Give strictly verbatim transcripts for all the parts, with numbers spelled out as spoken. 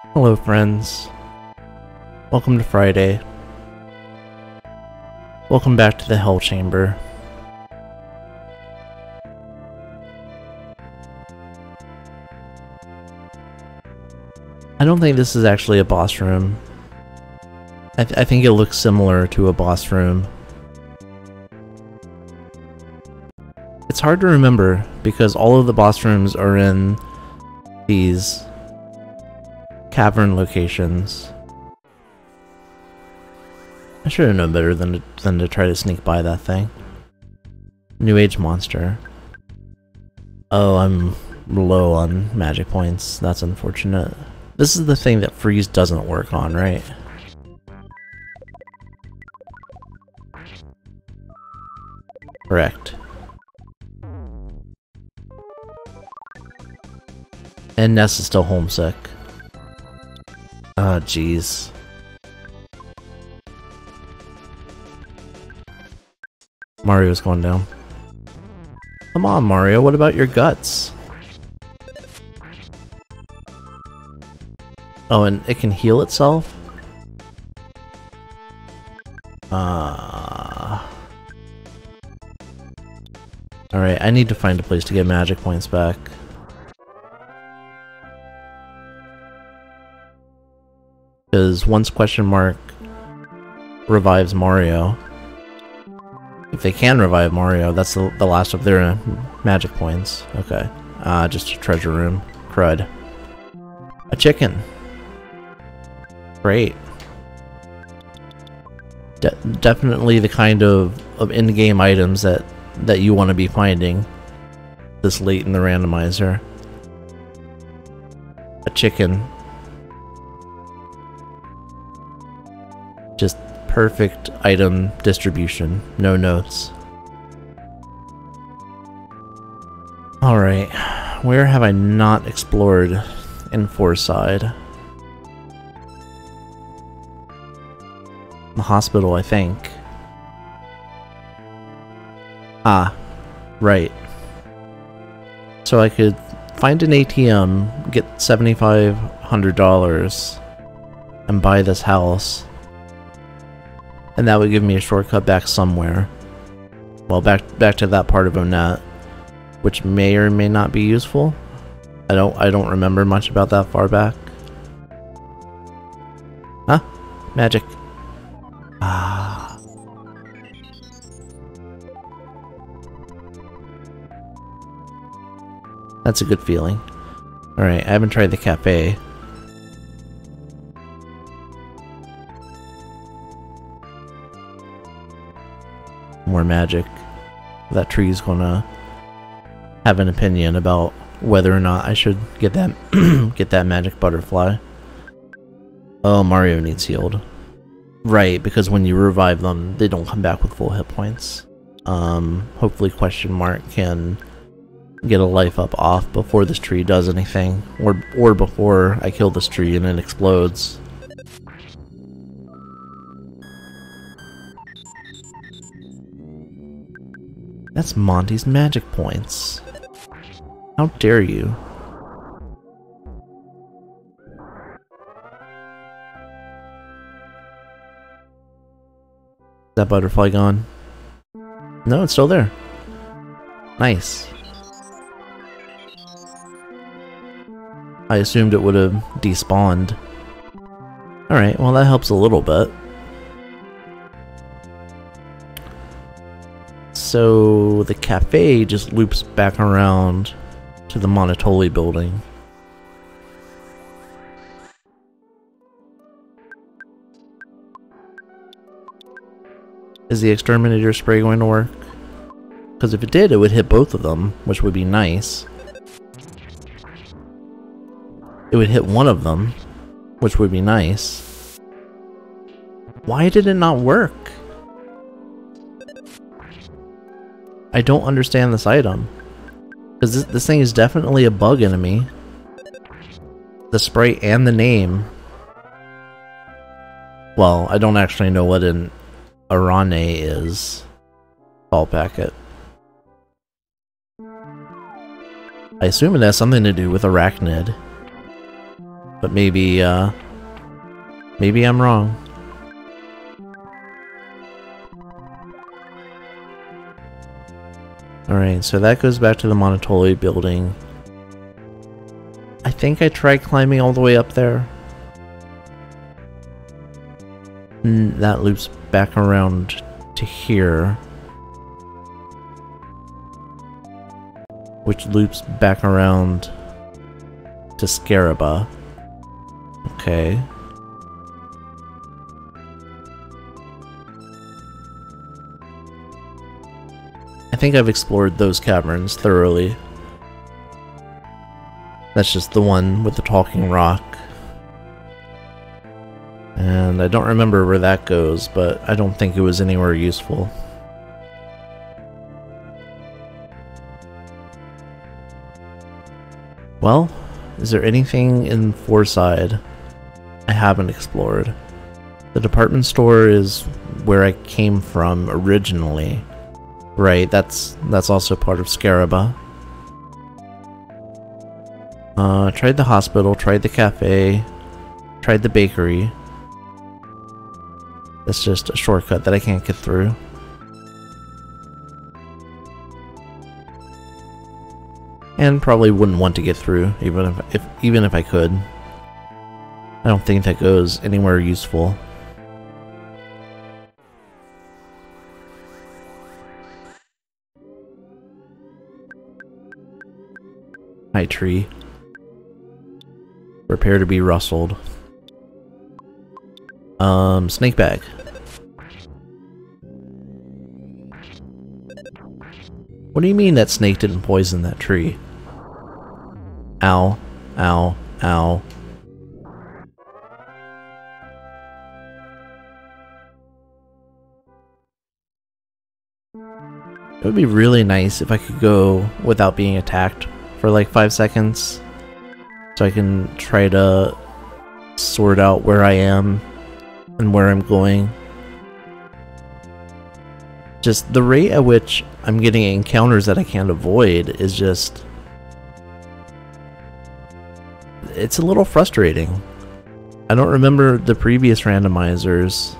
Hello friends, welcome to Friday. Welcome back to the Hell Chamber. I don't think this is actually a boss room. I, th I think it looks similar to a boss room. It's hard to remember because all of the boss rooms are in these cavern locations. I should have known better than to, than to try to sneak by that thing. New Age monster. Oh, I'm low on magic points. That's unfortunate. This is the thing that freeze doesn't work on, right? Correct. And Ness is still homesick. Oh, jeez. Mario's going down. Come on, Mario, what about your guts? Oh, and it can heal itself? Uh... Alright, I need to find a place to get magic points back. Because once question mark revives Mario, if they can revive Mario, that's the, the last of their magic points. Okay. Uh, just a treasure room. Crud. A chicken. Great. De definitely the kind of, of in-game items that, that you want to be finding this late in the randomizer. A chicken. Just perfect item distribution. No notes. Alright. Where have I not explored in Forside? The hospital, I think. Ah. Right. So I could find an A T M, get seventy-five hundred dollars, and buy this house. And that would give me a shortcut back somewhere. Well, back back to that part of Onett, which may or may not be useful. I don't I don't remember much about that far back. Huh? Magic. Ah. That's a good feeling. Alright, I haven't tried the cafe. More magic. That tree's gonna have an opinion about whether or not I should get that get that magic butterfly. Oh, Mario needs healed. Right, because when you revive them, they don't come back with full hit points. Um, hopefully question mark can get a life up off before this tree does anything, or or before I kill this tree and it explodes. That's Monty's magic points. How dare you? Is that butterfly gone? No, it's still there. Nice. I assumed it would have despawned. Alright, well that helps a little bit. So the cafe just loops back around to the Monotoli building. Is the exterminator spray going to work? Because if it did, it would hit both of them, which would be nice. It would hit one of them, which would be nice. Why did it not work? I don't understand this item. Because this, this thing is definitely a bug enemy. The spray and the name. Well, I don't actually know what an Arane is. Ball packet. I assume it has something to do with arachnid. But maybe, uh, maybe I'm wrong. Alright, so that goes back to the Monotoli building. I think I tried climbing all the way up there. And that loops back around to here. Which loops back around to Scaraba. Okay. I think I've explored those caverns thoroughly. That's just the one with the talking rock. And I don't remember where that goes, but I don't think it was anywhere useful. Well, is there anything in Fourside I haven't explored? The department store is where I came from originally. Right, that's that's also part of Scaraba. Uh, tried the hospital, tried the cafe, tried the bakery. That's just a shortcut that I can't get through. And probably wouldn't want to get through, even if, if even if I could. I don't think that goes anywhere useful. Hi, tree. Prepare to be rustled. Um, snake bag. What do you mean that snake didn't poison that tree? Ow, ow, ow. It would be really nice if I could go without being attacked for like five seconds. So I can try to sort out where I am and where I'm going. Just the rate at which I'm getting encounters that I can't avoid is just... it's a little frustrating. I don't remember the previous randomizers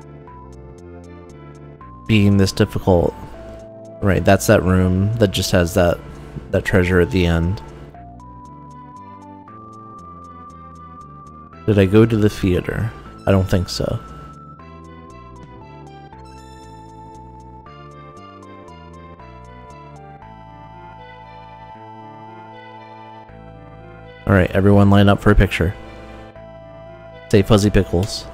being this difficult. Right, that's that room that just has that, that treasure at the end. Did I go to the theater? I don't think so. Alright, everyone line up for a picture. Say Fuzzy Pickles.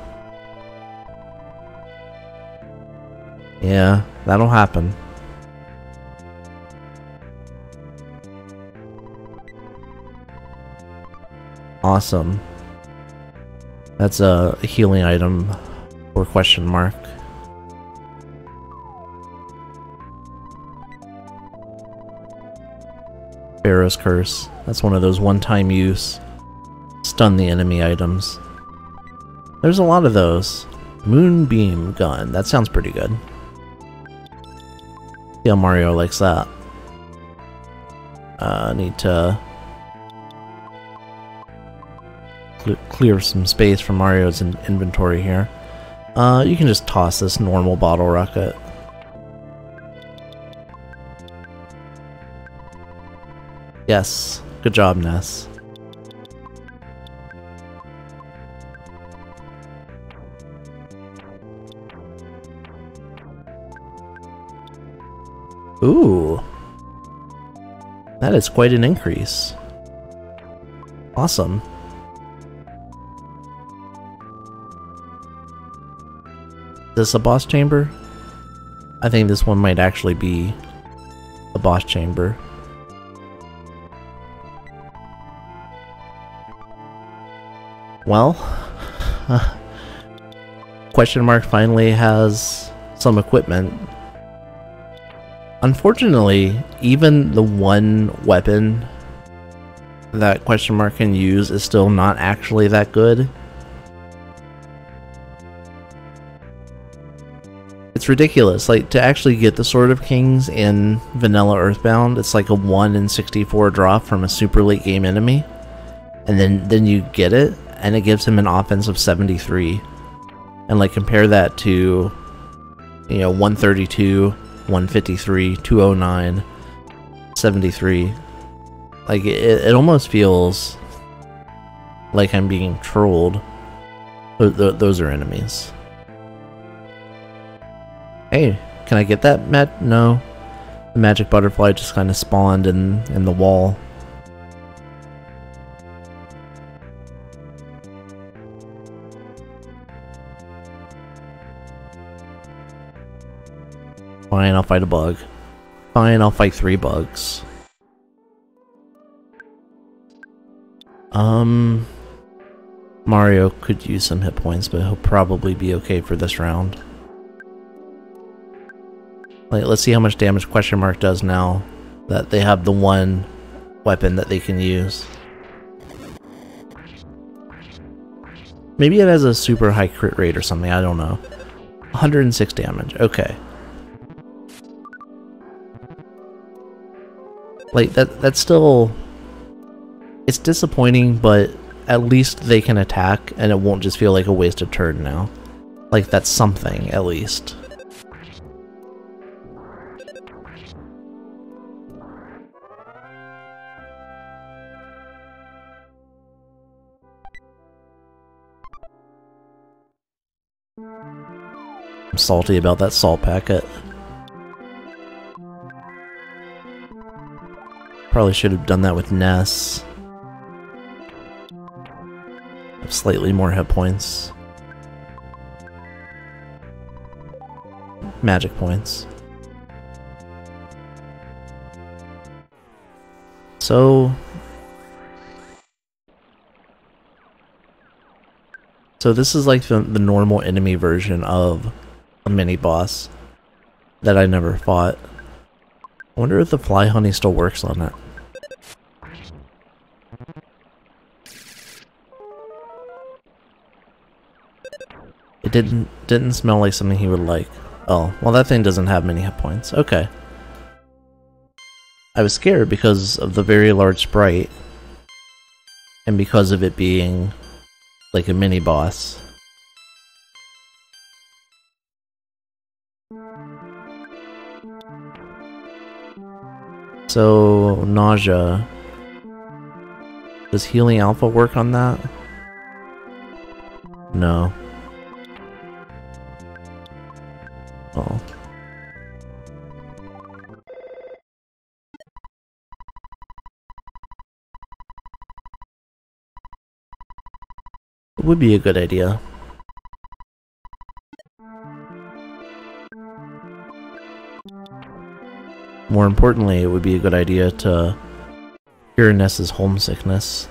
Yeah, that'll happen. Awesome. That's a healing item or question mark. Pharaoh's Curse. That's one of those one-time use stun the enemy items. There's a lot of those. Moonbeam gun. That sounds pretty good. Yeah, Mario likes that. Uh, need to cl clear some space from Mario's in inventory here. Uh, you can just toss this normal bottle rocket. Yes, good job, Ness. Ooh, that is quite an increase. Awesome. Is this a boss chamber? I think this one might actually be a boss chamber. Well, uh, question mark finally has some equipment. Unfortunately, even the one weapon that question mark can use is still not actually that good. It's ridiculous. Like, to actually get the Sword of Kings in vanilla Earthbound, it's like a one in sixty-four drop from a super late game enemy. And then, then you get it. and it gives him an offense of seventy-three. And like compare that to, you know, one thirty-two, one fifty-three, two oh nine, seventy-three. Like it, it almost feels like I'm being trolled. Th th those are enemies. Hey, can I get that mag- no. The magic butterfly just kind of spawned in, in the wall. Fine, I'll fight a bug. Fine, I'll fight three bugs. Um... Mario could use some hit points, but he'll probably be okay for this round. Like, let's see how much damage Question Mark does now that they have the one weapon that they can use. Maybe it has a super high crit rate or something, I don't know. one hundred six damage, okay. Like, that that's still... It's disappointing, but at least they can attack, and it won't just feel like a wasted turn now. Like, that's something, at least. I'm salty about that salt packet. Probably should have done that with Ness. Have slightly more hit points. Magic points. So... So this is like the, the normal enemy version of a mini-boss that I never fought. I wonder if the fly honey still works on it. It didn't didn't smell like something he would like. Oh, well that thing doesn't have many hit points. Okay. I was scared because of the very large sprite and because of it being like a mini boss. So, nausea. Does healing alpha work on that? No. Oh. It would be a good idea. More importantly, it would be a good idea to cure Ness's homesickness.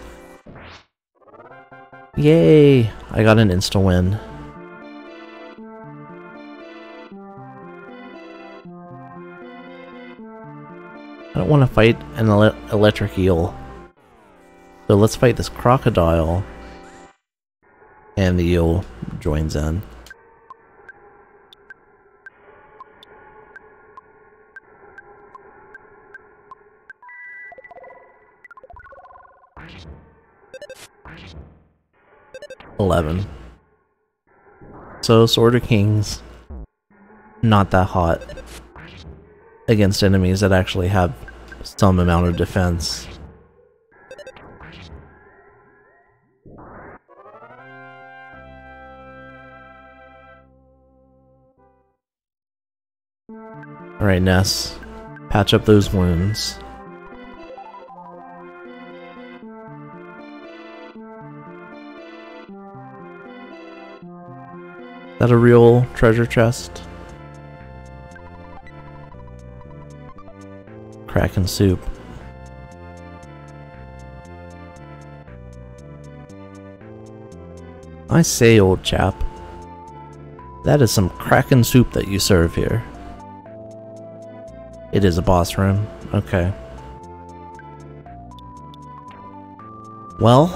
Yay! I got an insta-win. I don't want to fight an ele electric eel. So let's fight this crocodile. And the eel joins in. eleven. So, Sword of Kings, not that hot against enemies that actually have some amount of defense. Alright, Ness, patch up those wounds. Is that a real treasure chest? Kraken soup. I say, old chap, that is some Kraken soup that you serve here. It is a boss room. Okay. Well,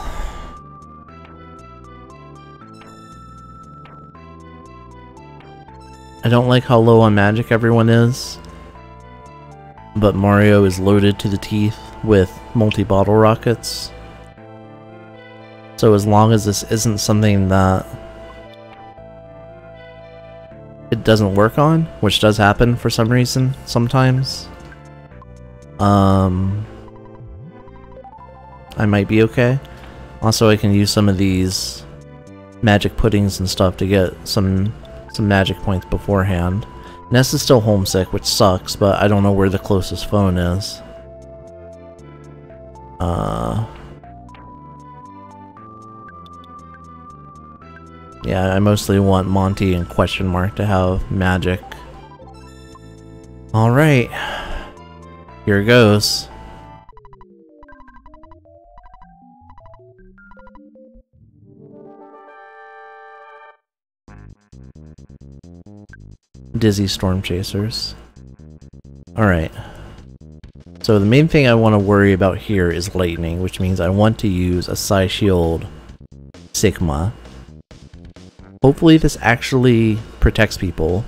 I don't like how low on magic everyone is, but Mario is loaded to the teeth with multi-bottle rockets. So as long as this isn't something that it doesn't work on, which does happen for some reason sometimes, um, I might be okay. Also, I can use some of these magic puddings and stuff to get some some magic points beforehand. Ness is still homesick, which sucks, but I don't know where the closest phone is. Uh, yeah, I mostly want Monty and Question Mark to have magic. Alright, here goes. Dizzy Storm Chasers. Alright. So the main thing I want to worry about here is lightning, which means I want to use a Psy Shield Sigma. Hopefully this actually protects people.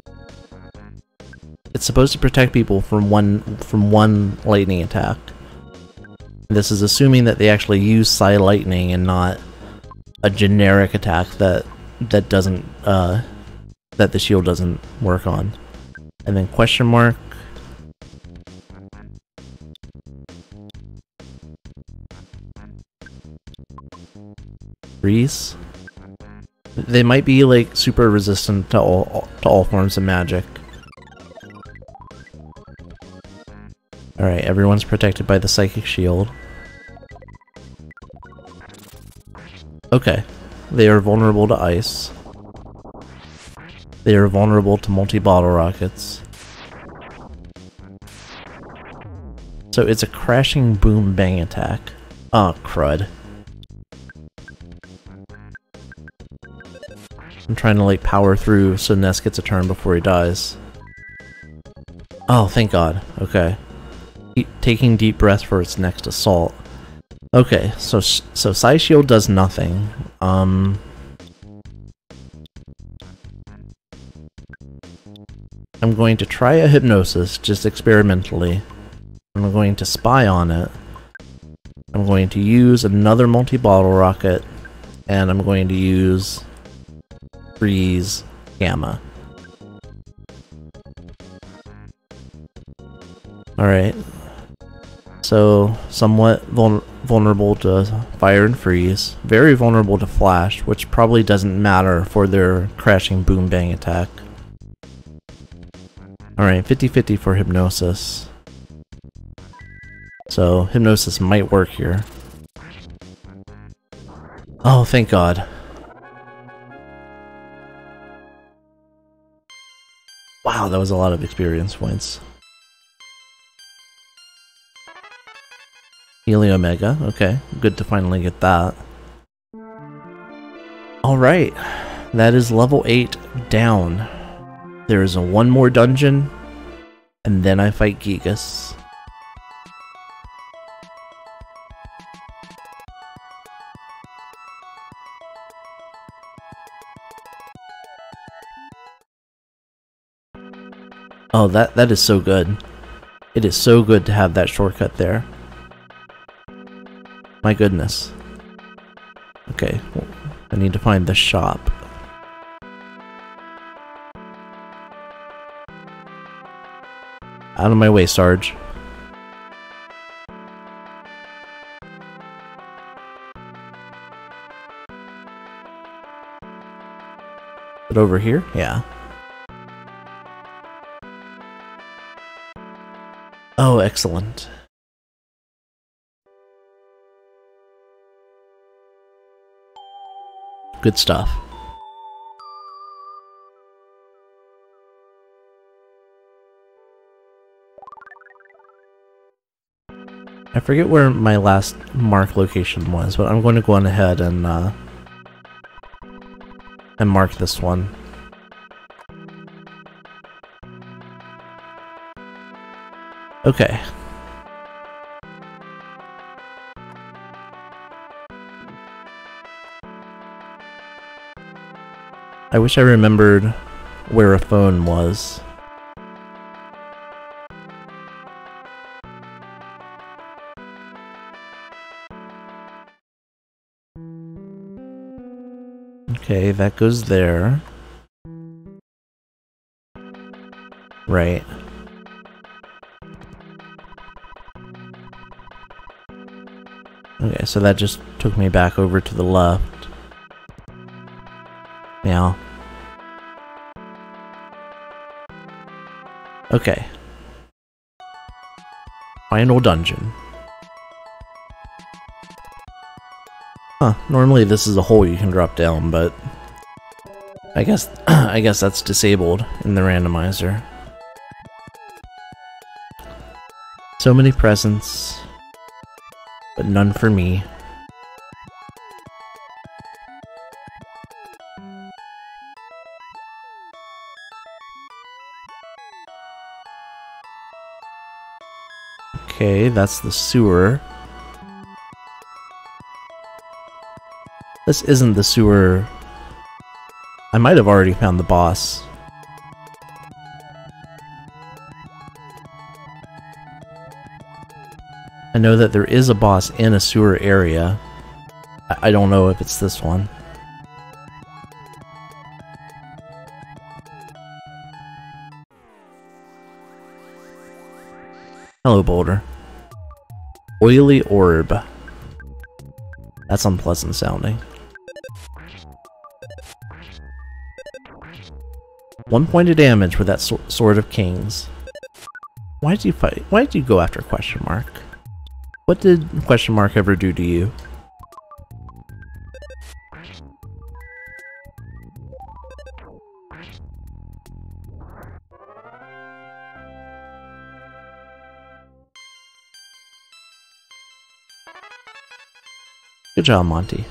It's supposed to protect people from one from one lightning attack. This is assuming that they actually use Psy Lightning and not a generic attack that that doesn't uh that the shield doesn't work on. And then Question Mark. Freeze. They might be like super resistant to all to all forms of magic. Alright, everyone's protected by the Psychic Shield. Okay. They are vulnerable to ice. They are vulnerable to multi-bottle rockets. So it's a crashing boom bang attack. Oh, crud. I'm trying to like power through so Ness gets a turn before he dies. Oh, thank God. Okay. Keep taking deep breath for its next assault. Okay, so so Psy Shield does nothing. Um... I'm going to try a Hypnosis, just experimentally. I'm going to spy on it. I'm going to use another multi-bottle rocket, and I'm going to use Freeze Gamma. Alright. So, somewhat vul vulnerable to fire and freeze. Very vulnerable to flash, which probably doesn't matter for their crashing boom bang attack. Alright, fifty fifty for Hypnosis. So, Hypnosis might work here. Oh, thank God. Wow, that was a lot of experience points. Heliomega, okay. Good to finally get that. Alright, that is level eight down. There is a one more dungeon, and then I fight Gigas. Oh, that that is so good. It is so good to have that shortcut there. My goodness. Okay, well, I need to find the shop. Out of my way, Sarge. But over here? Yeah. Oh, excellent. Good stuff. I forget where my last mark location was, but I'm going to go on ahead and uh, and mark this one. Okay. I wish I remembered where a phone was. Okay, that goes there. Right. Okay, so that just took me back over to the left. Yeah. Okay. Final dungeon. Huh, normally this is a hole you can drop down, but I guess I guess that's disabled in the randomizer. So many presents, but none for me. Okay, that's the sewer. This isn't the sewer. I might have already found the boss. I know that there is a boss in a sewer area. I, I don't know if it's this one. Hello, Boulder. Oily orb. That's unpleasant sounding. One point of damage with that so Sword of Kings. Why did you fight? Why did you go after question mark? What did question mark ever do to you? Good job, Monty.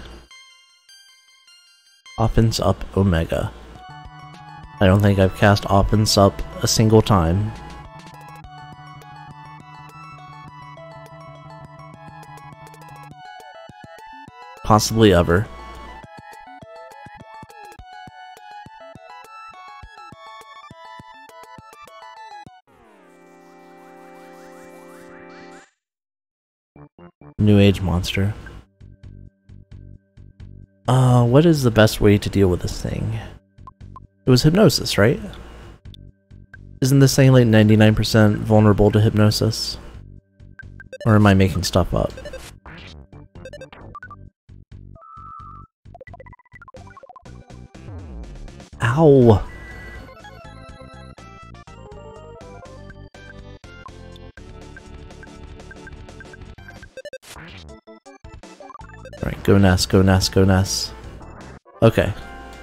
Offense up Omega. I don't think I've cast offense up a single time. Possibly ever. New Age monster. Uh, what is the best way to deal with this thing? It was hypnosis, right? Isn't this thing like ninety-nine percent vulnerable to hypnosis? Or am I making stuff up? Ow! Alright, go Ness, go Ness, go Ness. Okay.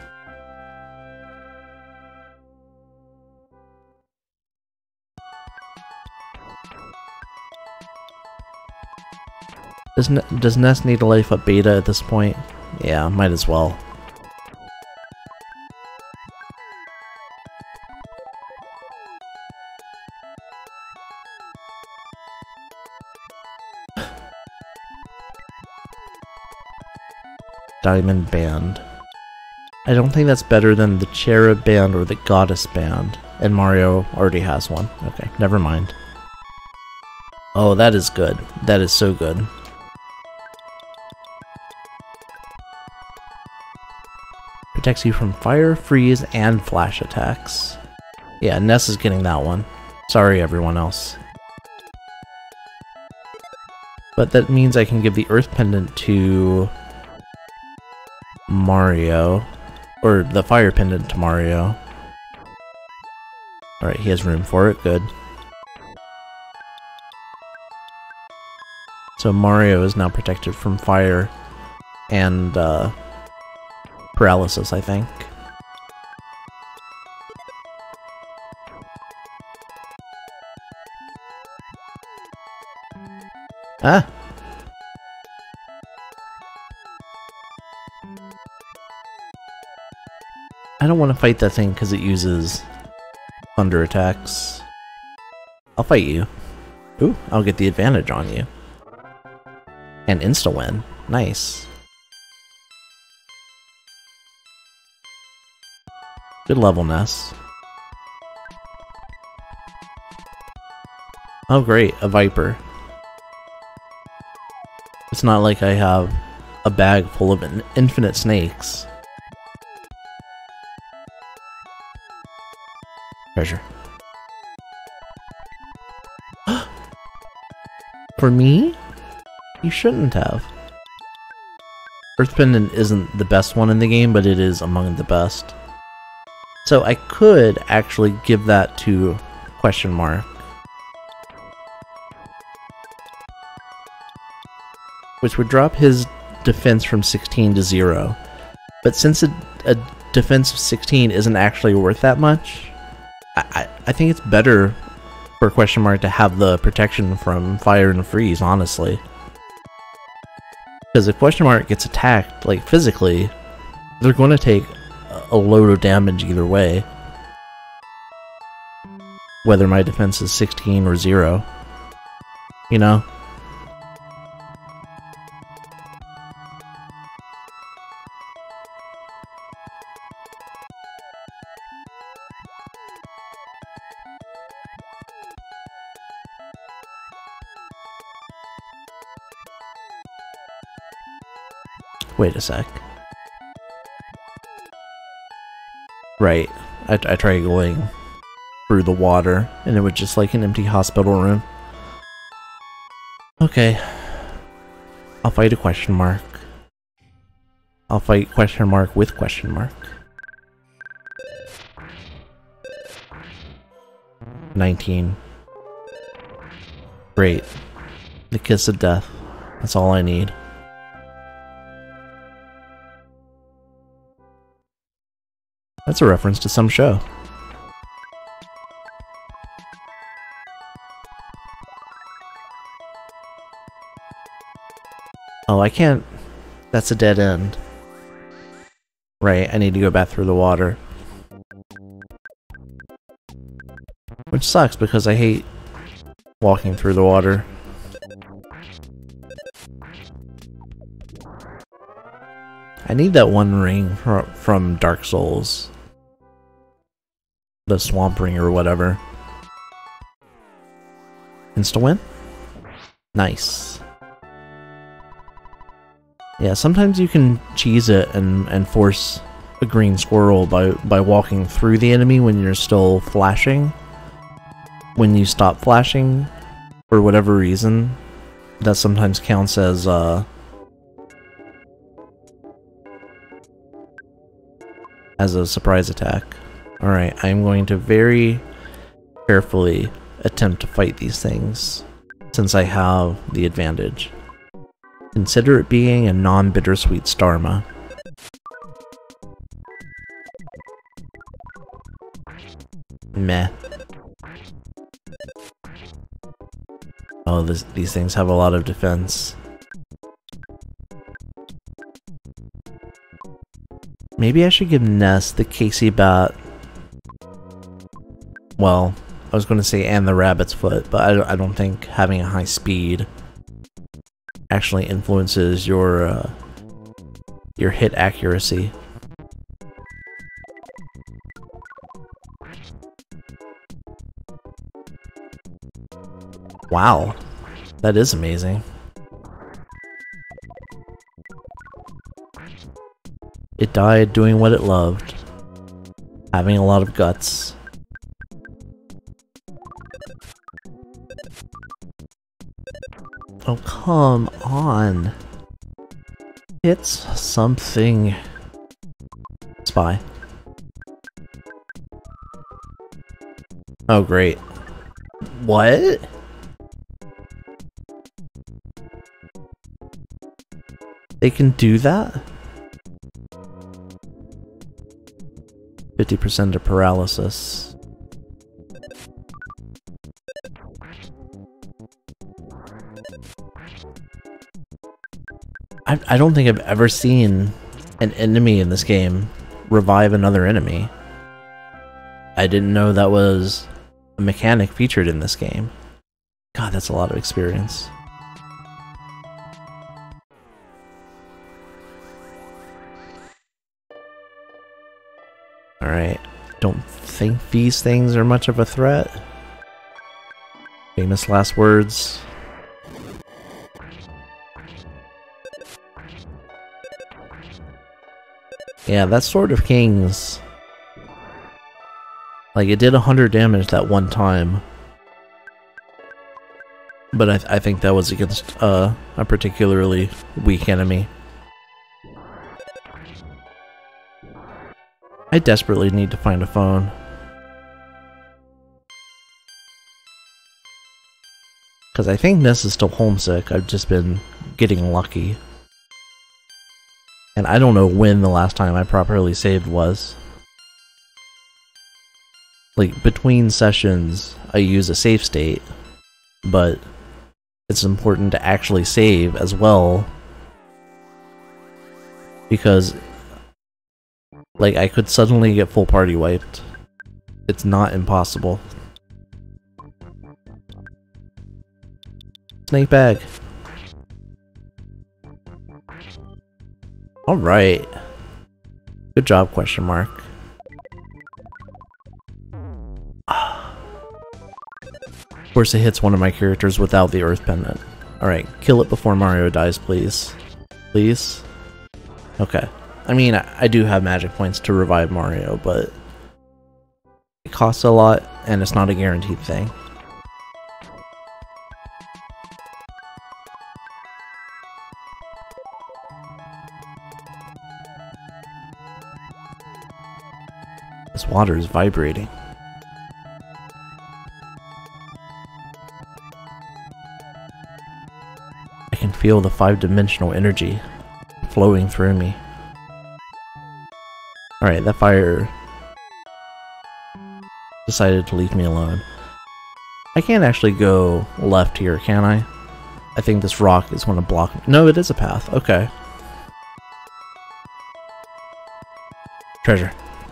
Does, N does Ness need a life up beta at this point? Yeah, might as well. Diamond Band. I don't think that's better than the Cherub Band or the Goddess Band. And Mario already has one. Okay, never mind. Oh, that is good. That is so good. Protects you from fire, freeze, and flash attacks. Yeah, Ness is getting that one. Sorry, everyone else. But that means I can give the Earth Pendant to Mario. Or the Fire Pendant to Mario. Alright, he has room for it. Good. So Mario is now protected from fire and uh, paralysis, I think. Ah! I don't want to fight that thing because it uses thunder attacks. I'll fight you. Ooh, I'll get the advantage on you. And insta-win. Nice. Good level, Ness. Oh great, a Viper. It's not like I have a bag full of infinite snakes. Treasure. For me? You shouldn't have. Earth Pendant isn't the best one in the game, but it is among the best. So I could actually give that to question mark. Which would drop his defense from sixteen to zero. But since a, a defense of sixteen isn't actually worth that much, I, I, I think it's better for question mark to have the protection from fire and freeze, honestly. Because if question mark gets attacked, like physically, they're going to take a load of damage either way. Whether my defense is sixteen or zero. You know? Wait a sec. Right. I, I tried going through the water, and it was just like an empty hospital room. Okay. I'll fight a question mark. I'll fight question mark with question mark. nineteen. Great. The kiss of death. That's all I need. That's a reference to some show. Oh, I can't... That's a dead end. Right, I need to go back through the water. Which sucks, because I hate walking through the water. I need that one ring fr from Dark Souls. The Swamp Ring or whatever. Insta-win? Nice. Yeah, sometimes you can cheese it and, and force a green squirrel by, by walking through the enemy when you're still flashing. When you stop flashing, for whatever reason, that sometimes counts as, uh... as a surprise attack. Alright, I'm going to very carefully attempt to fight these things, since I have the advantage. Consider it being a non-bittersweet Starma. Meh. Oh, this, these things have a lot of defense. Maybe I should give Ness the Casey Bat. Well, I was going to say and the Rabbit's Foot, but I, I don't think having a high speed actually influences your uh, your hit accuracy. Wow, that is amazing. It died doing what it loved, having a lot of guts. Oh, come on. It's something. Spy. Oh, great. What? They can do that? fifty percent of paralysis. I, I don't think I've ever seen an enemy in this game revive another enemy. I didn't know that was a mechanic featured in this game. God, that's a lot of experience. Alright, don't think these things are much of a threat. Famous last words. Yeah, that Sword of Kings Like, it did one hundred damage that one time. But I, th I think that was against uh, a particularly weak enemy. I desperately need to find a phone. Because I think Ness is still homesick. I've just been getting lucky. And I don't know when the last time I properly saved was. Like, between sessions, I use a save state, but it's important to actually save as well. Because, like, I could suddenly get full party wiped. It's not impossible. Snake bag. Alright. Good job, question mark. Of course it hits one of my characters without the Earth Pendant. Alright, kill it before Mario dies, please. Please? Okay. I mean, I, I do have magic points to revive Mario, but it costs a lot, and it's not a guaranteed thing. This water is vibrating. I can feel the five-dimensional energy flowing through me. Alright, that fire decided to leave me alone. I can't actually go left here, can I? I think this rock is going to block me. No, it is a path. Okay. Treasure.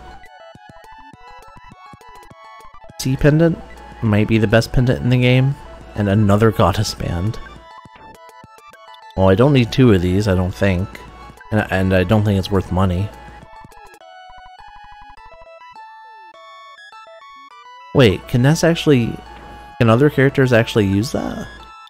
Sea pendant might be the best pendant in the game, and another goddess band. Well, I don't need two of these, I don't think, and, and I don't think it's worth money. Wait, can Ness actually... Can other characters actually use that?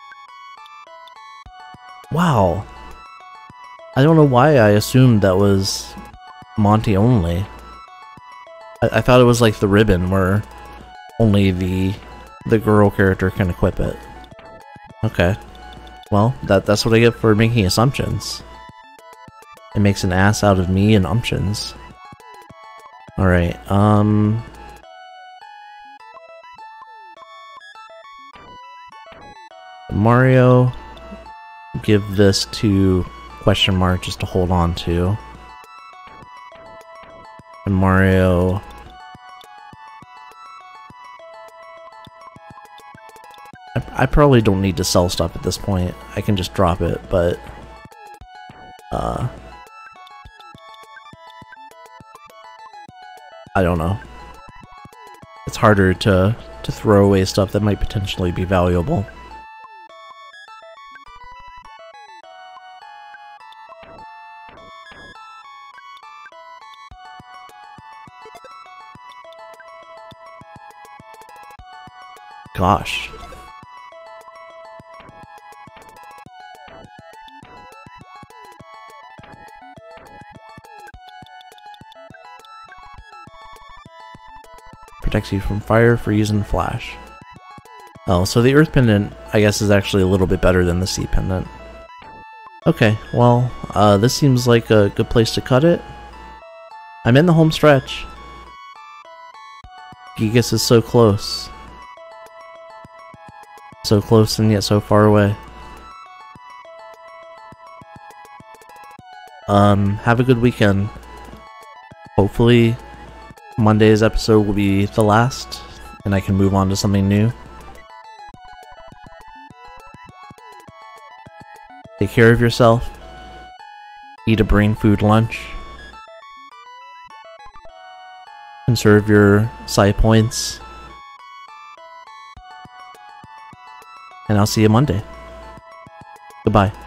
Wow. I don't know why I assumed that was Monty only. I, I thought it was like the ribbon where only the the girl character can equip it. Okay. Well, that that's what I get for making assumptions. It makes an ass out of me and umptions. Alright, um... Mario, give this to question mark just to hold on to. And Mario... I, I probably don't need to sell stuff at this point. I can just drop it, but... Uh... I don't know. It's harder to, to throw away stuff that might potentially be valuable. Gosh. Protects you from fire, freeze, and flash. Oh, so the Earth Pendant, I guess, is actually a little bit better than the Sea Pendant. Okay, well, uh, this seems like a good place to cut it. I'm in the home stretch. Gigas is so close. So close and yet so far away. Um, have a good weekend. Hopefully Monday's episode will be the last, and I can move on to something new. Take care of yourself. Eat a brain food lunch. Conserve your psi points. And I'll see you Monday. Goodbye.